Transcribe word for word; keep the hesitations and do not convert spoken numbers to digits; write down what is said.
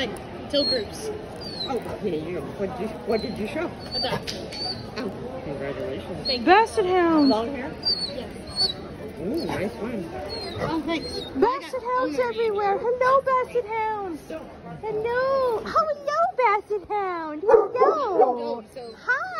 good. Till groups. Oh, okay. You, what did you, what did you show? A duck. Oh, congratulations. Thank you. Basset Hounds. Long hair? Yes. Ooh, nice one. Oh, thanks. Basset Hounds everywhere. Hello, Basset Hounds. Hello. Oh, hello, Basset Hound. Hello. So, Hi.